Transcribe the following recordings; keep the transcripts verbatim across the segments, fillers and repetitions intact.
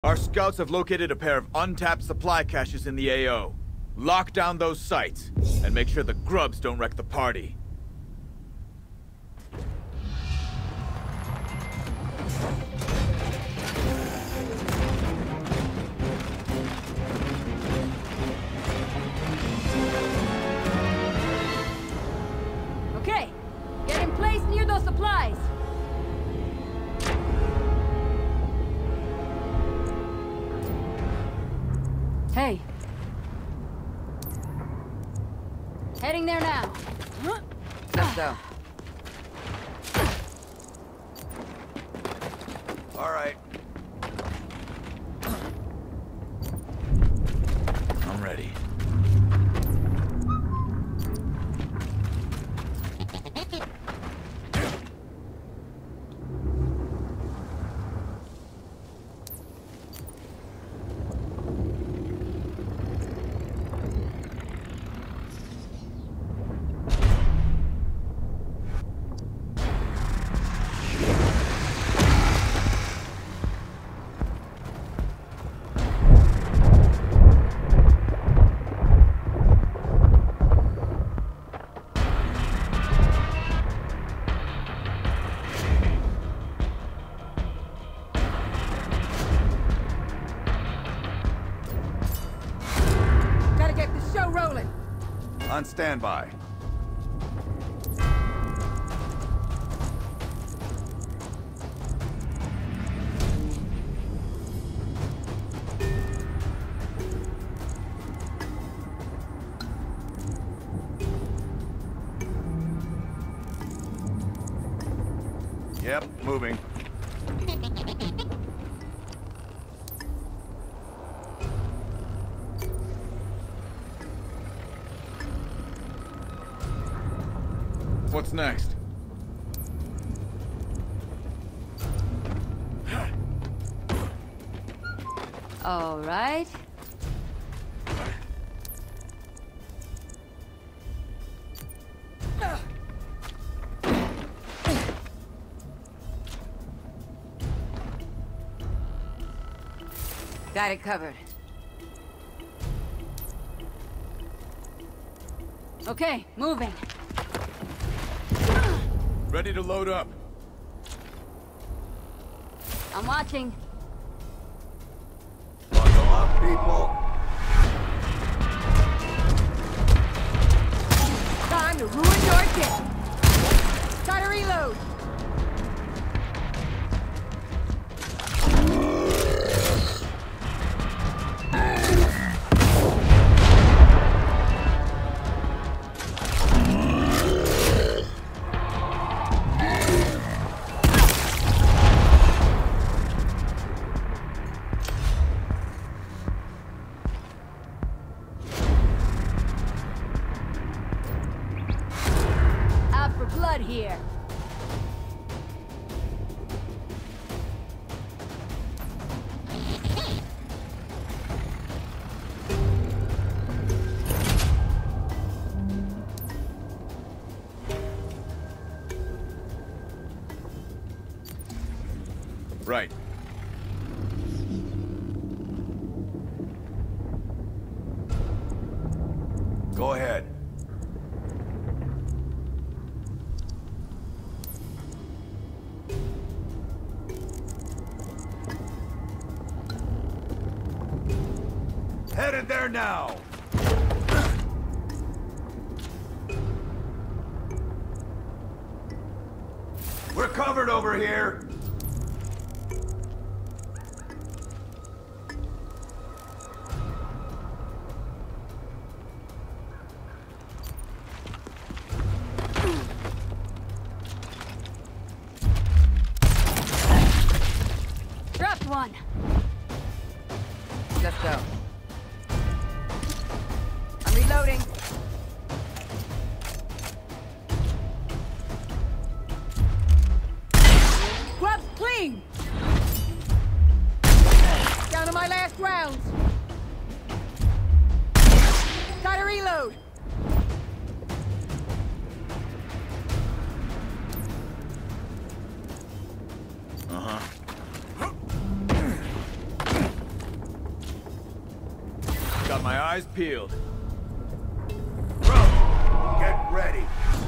Our scouts have located a pair of untapped supply caches in the A O. Lock down those sites, and make sure the grubs don't wreck the party. Okay, get in place near those supplies. Hey. Heading there now. Let's go. All right. I'm ready. On standby. Yep, moving. What's next? All right. Got it covered. Okay, moving. Ready to load up. I'm watching. Buckle up, people. Time to ruin your day. Gotta reload. Blood here. Right. Go ahead. Headed there now! We're covered over here! Dropped one. Let's go. I'm reloading. Grub's clean. Down to my last rounds. Gotta reload. Uh-huh. Got my eyes peeled. Bro, get ready.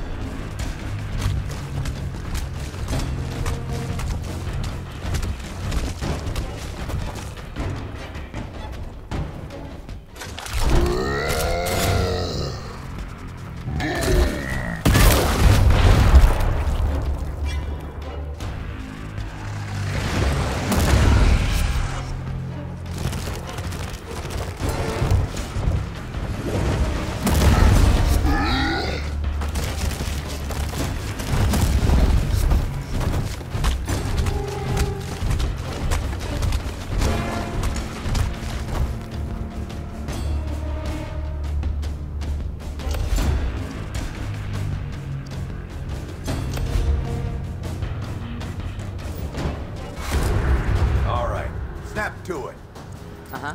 Snap to it. Uh-huh.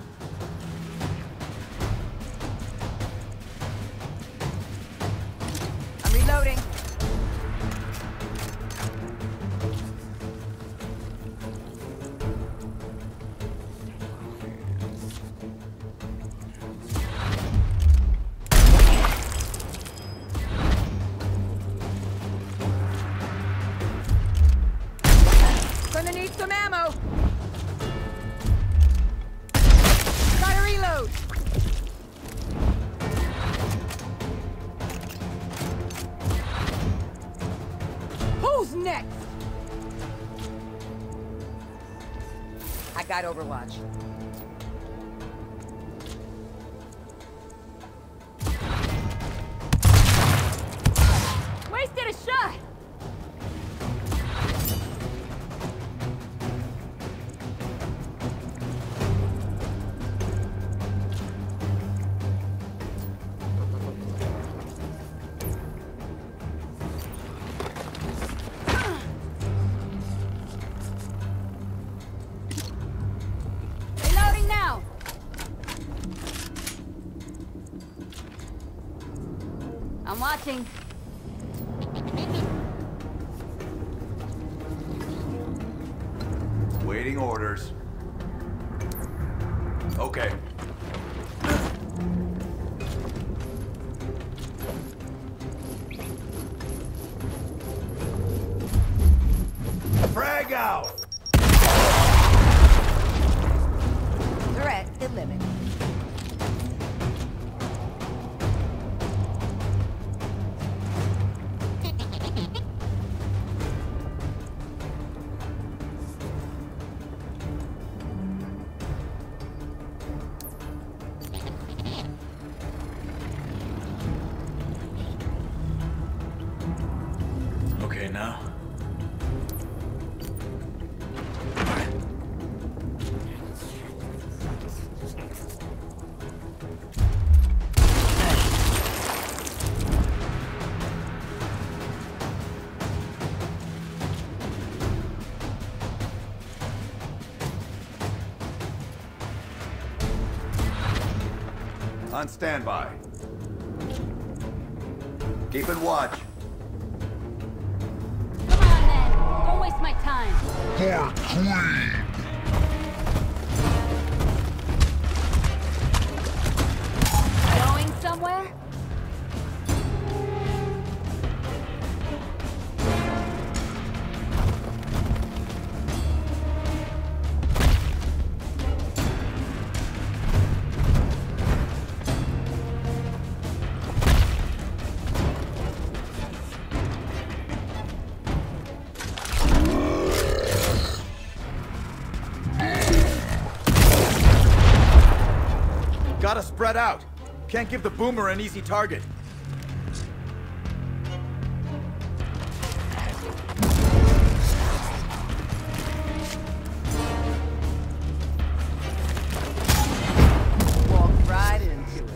I'm reloading. Gonna need some ammo. Reload! Who's next? I got Overwatch. Wasted a shot! I'm watching. Waiting orders. Okay. Frag out! They're at the limit. Okay, now. On standby. Keeping watch. Come on, then. Don't waste my time. For Queen! Going somewhere? Gotta spread out. Can't give the boomer an easy target. Walked right into it.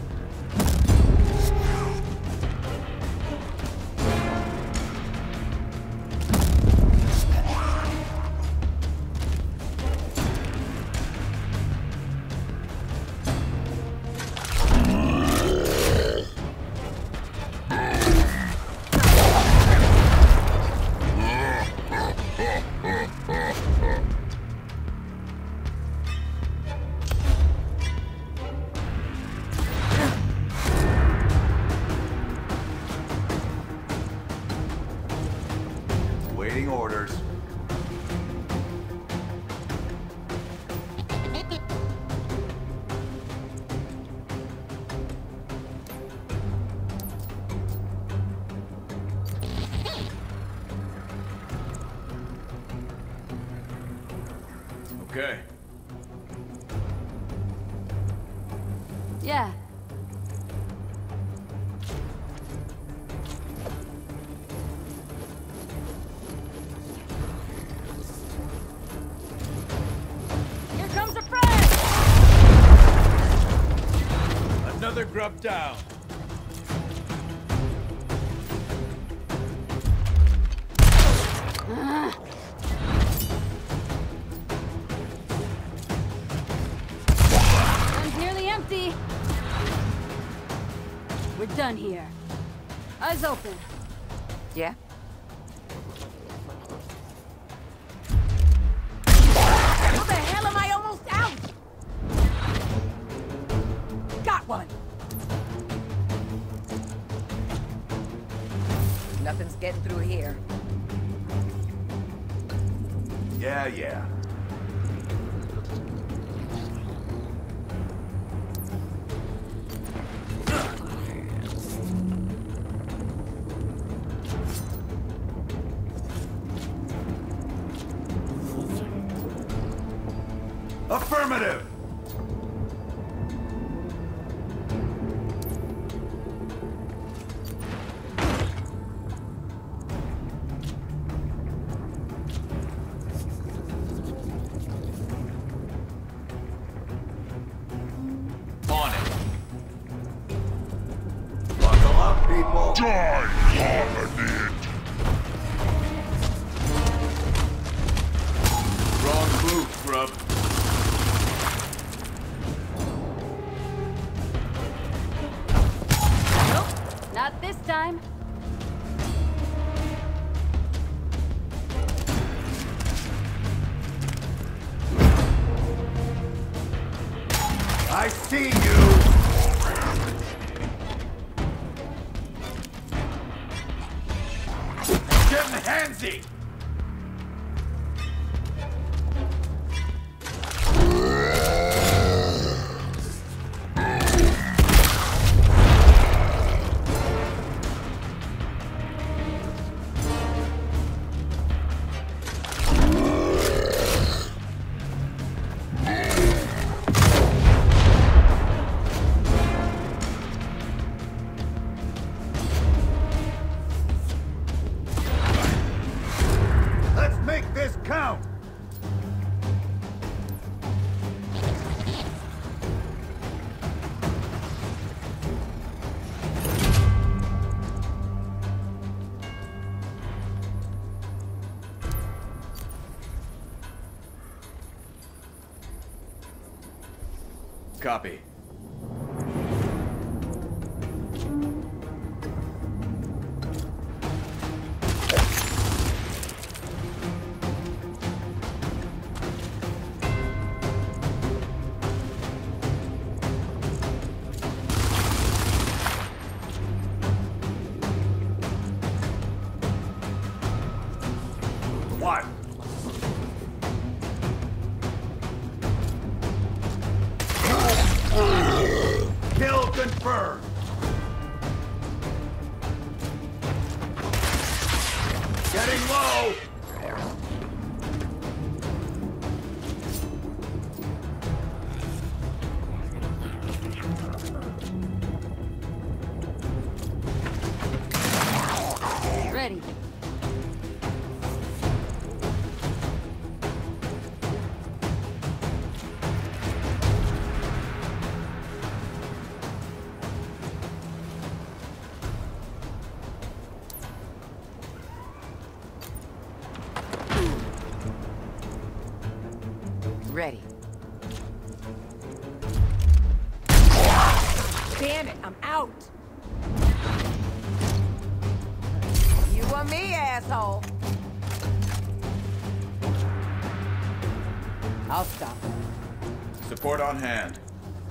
okay? Yeah. Here comes a friend! Another grub down. One's nearly empty. We're done here. Eyes open. Yeah? How the hell am I almost out? Got one. Nothing's getting through here. Yeah, yeah. Affirmative! On it. Buckle up, people. Die, hominid! Wrong move, grub. Nope, not this time. I see you! Getting handsy! Let's make this count! Copy. One. Kill confirmed. Getting low. Ready. Ready. Damn it, I'm out. You or me, asshole. I'll stop. Support on hand.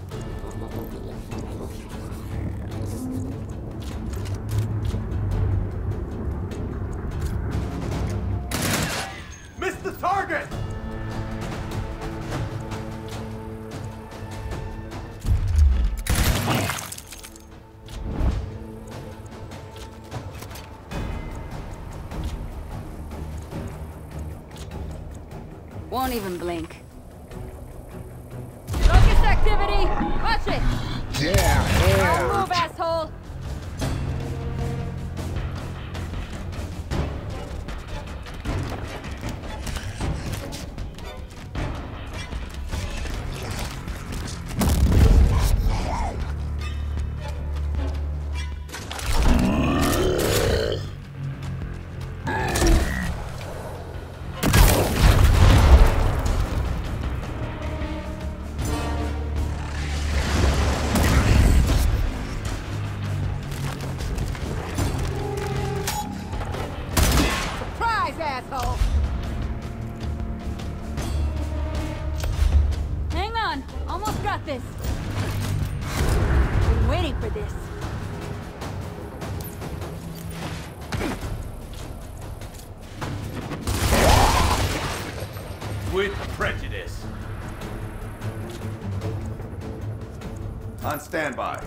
Missed the target! Won't even blink. Shit! War Don't hard. move, asshole! Surprise, asshole! Hang on, almost got this. Been waiting for this. With prejudice. On standby.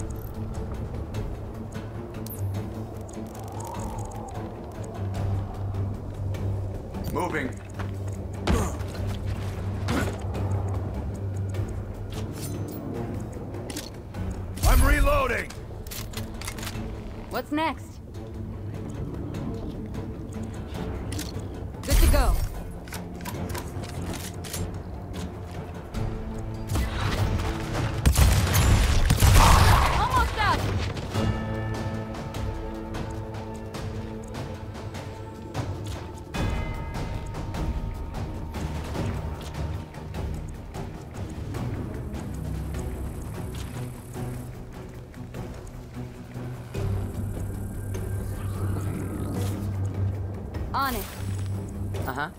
Moving. I'm reloading! What's next? Good to go. Almost out! On it. Uh-huh.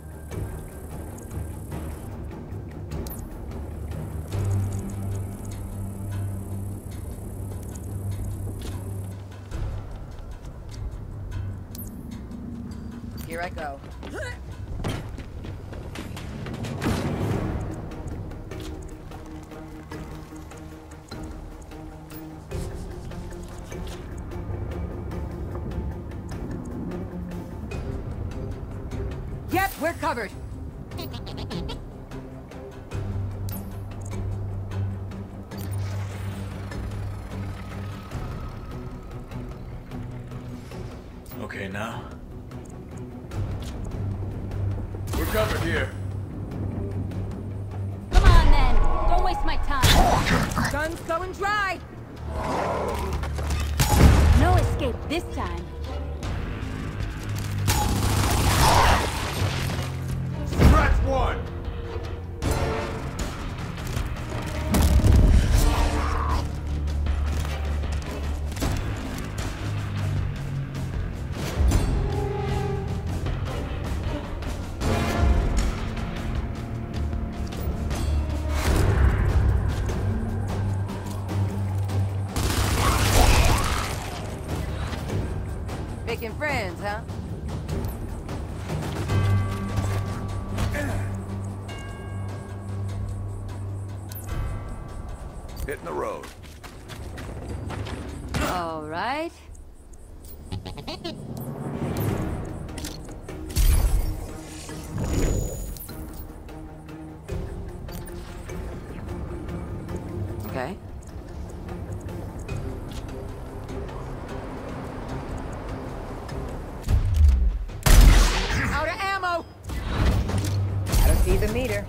Here I go. Yep, we're covered. Okay, now. We're covered here. Come on, then. Don't waste my time. Gun's going dry. No escape this time. Scratch one! Making friends, huh? Hitting the road. All right. Okay. Out of ammo! I don't see the meter.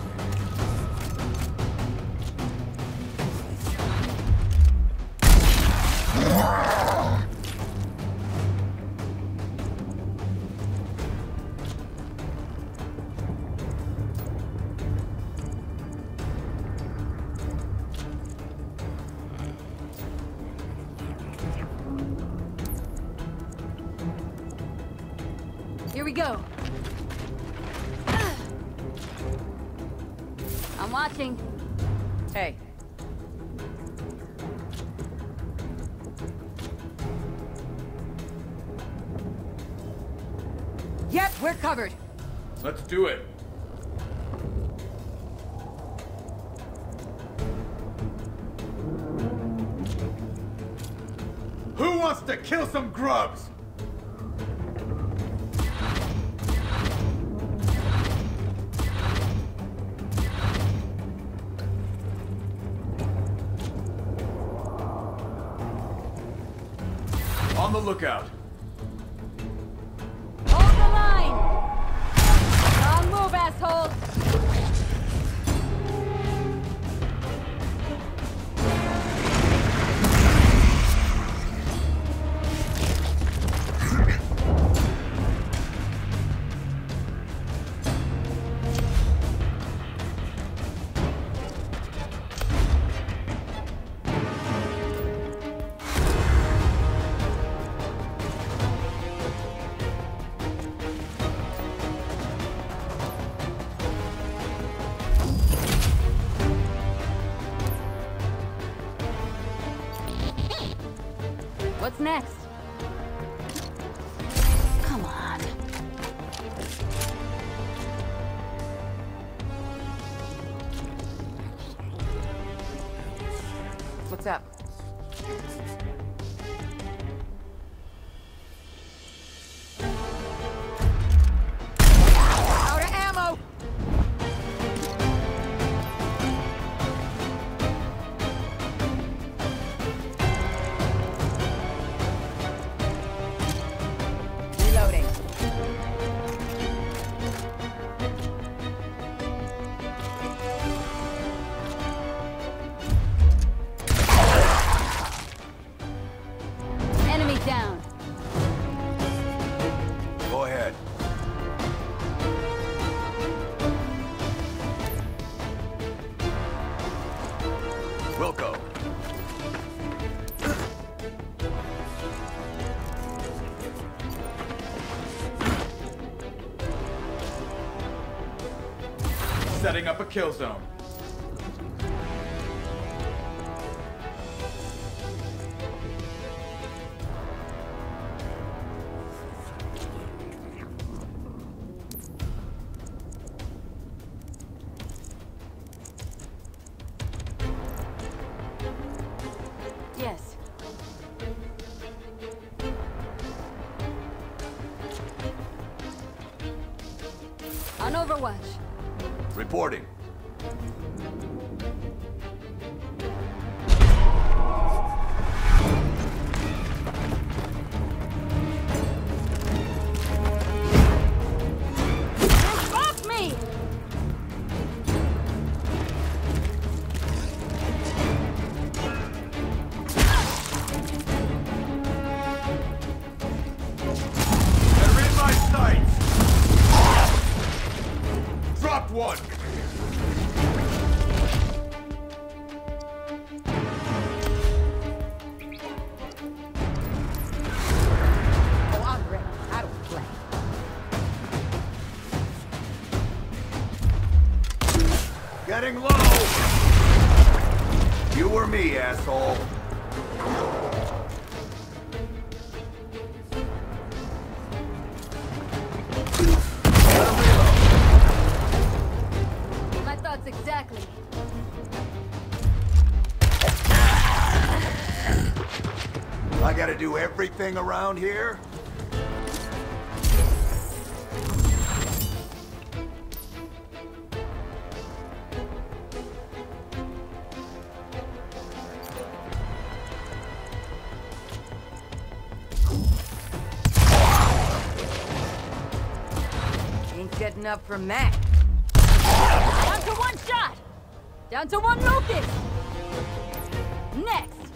Here we go. I'm watching. Hey. Yep, we're covered. Let's do it. Who wants to kill some grubs? On the lookout. Hold the line! Long move, assholes! What's next? Come on. What's up? Out of ammo! Reloading. Enemy down. Go ahead. Wilco. Setting up a kill zone. Yes. On Overwatch. Reporting. Fuck me! They're in my sights! Dropped one! Oh, I'm ready. I don't play. Getting low! You or me, asshole. Let him reload. My thoughts exactly. I gotta do everything around here? Ain't getting up from that. Down to one shot! Down to one locust! Next!